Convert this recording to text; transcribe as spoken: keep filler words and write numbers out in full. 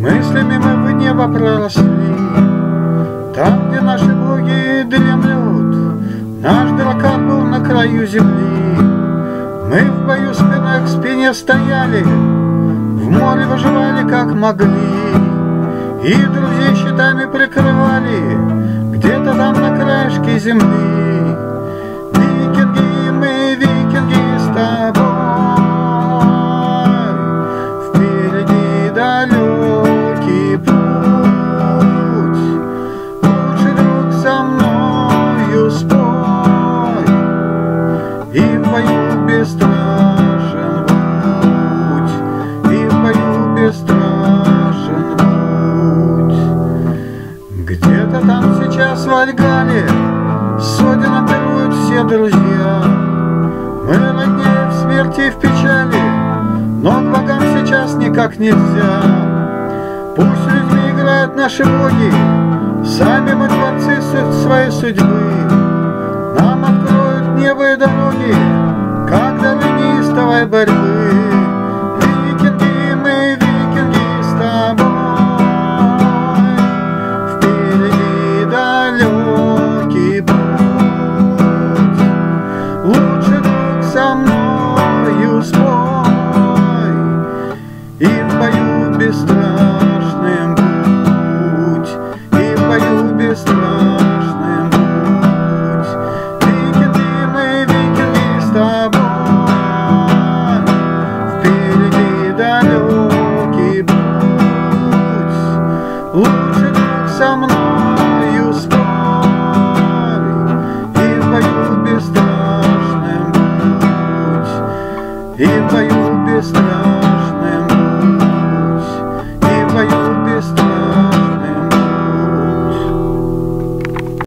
Мыслями мы в небо проросли, там, где наши боги дремлют. Наш дракон был на краю земли. Мы в бою спиной к спине стояли, в море выживали как могли, и друзей щитами прикрывали где-то там на краешке земли. Викинги, мы викинги с тобой, впереди далекий путь. Лучший друг, со мною спой, и в бою бесстрашен будь, и в бою бесстрашен будь. Где-то там сейчас в Вальгалле сотен пируют все друзья. Мы роднее в смерти и в печали, но к богам сейчас никак нельзя. Пусть людьми играют наши боги, сами мы творцы своей судьбы. Нам откроют небо и дороги, как дары неистовой борьбы. Викинги, мы викинги с тобой, впереди далекий путь. Лучший друг, со мною спой, и в бою бесстрашным будь, и в бою бесстрашным будь. Викинги, мы викинги с тобой, впереди далекий путь. Лучший друг, со мною спой, и в бою бесстрашным будь, и в бою бесстрашным.